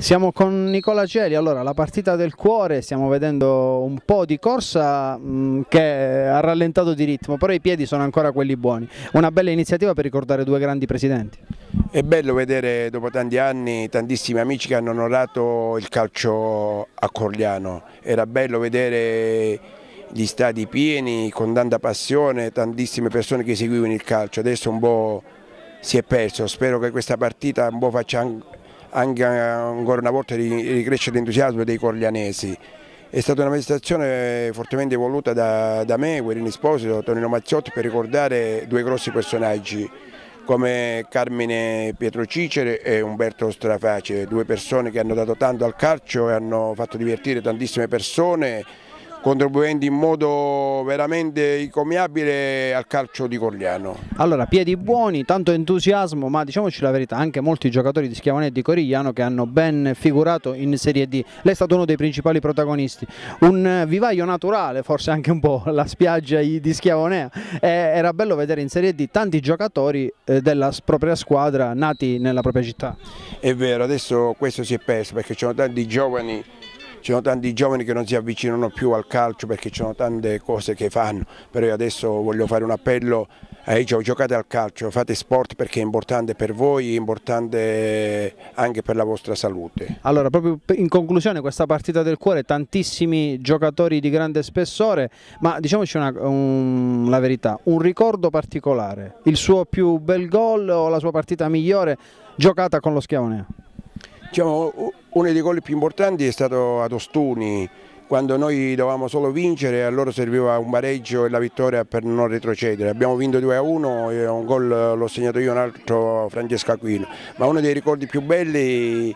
Siamo con Nicola Celi, allora la partita del cuore, stiamo vedendo un po' di corsa che ha rallentato di ritmo, però i piedi sono ancora quelli buoni. Una bella iniziativa per ricordare due grandi presidenti. È bello vedere dopo tanti anni tantissimi amici che hanno onorato il calcio a Corigliano, era bello vedere gli stadi pieni con tanta passione, tantissime persone che seguivano il calcio, adesso un po' si è perso, spero che questa partita un po' faccia anche ancora una volta ricrescere l'entusiasmo dei coriglianesi. È stata una manifestazione fortemente voluta da me, Guerini Esposito, Tonino Mazzotti, per ricordare due grossi personaggi come Carmine Pietro Cicere e Umberto Straface, due persone che hanno dato tanto al calcio e hanno fatto divertire tantissime persone, contribuendo in modo veramente incommiabile al calcio di Corigliano. Allora, piedi buoni, tanto entusiasmo, ma diciamoci la verità, anche molti giocatori di Schiavone e di Corigliano che hanno ben figurato in Serie D. Lei è stato uno dei principali protagonisti, un vivaio naturale, forse anche un po' la spiaggia di Schiavonea. Era bello vedere in Serie D tanti giocatori della propria squadra nati nella propria città. È vero, adesso questo si è perso perché ci sono tanti giovani. Ci sono tanti giovani che non si avvicinano più al calcio perché ci sono tante cose che fanno, però io adesso voglio fare un appello ai giovani: giocate al calcio, fate sport perché è importante per voi, è importante anche per la vostra salute. Allora, proprio in conclusione, questa partita del cuore, tantissimi giocatori di grande spessore, ma diciamoci la verità, un ricordo particolare, il suo più bel gol o la sua partita migliore giocata con lo Schiavonea? Diciamo, uno dei gol più importanti è stato ad Ostuni, quando noi dovevamo solo vincere e a loro serviva un pareggio e la vittoria per non retrocedere. Abbiamo vinto 2-1 e un gol l'ho segnato io, un altro Francesco Aquino, ma uno dei ricordi più belli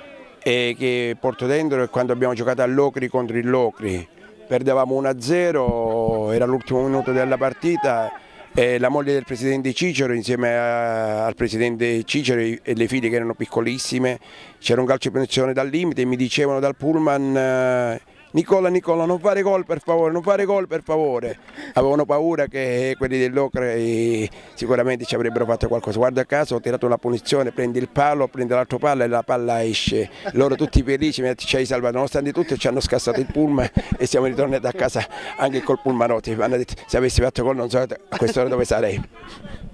che porto dentro è quando abbiamo giocato all'Ocri contro il Locri. Perdevamo 1-0, era l'ultimo minuto della partita. E la moglie del presidente Cicero insieme al presidente Cicero e le figlie che erano piccolissime, c'era un calcio di punizione dal limite e mi dicevano dal pullman: Nicola, non fare gol per favore, non fare gol per favore. Avevano paura che quelli dell'Ocre sicuramente ci avrebbero fatto qualcosa. Guarda caso, ho tirato una punizione, prendi il palo, prendi l'altro palo e la palla esce. Loro tutti felici, ci hai salvato, nonostante tutto ci hanno scassato il pullman e siamo ritornati a casa anche col pullmanotti. Mi hanno detto: se avessi fatto gol non so a quest'ora dove sarei.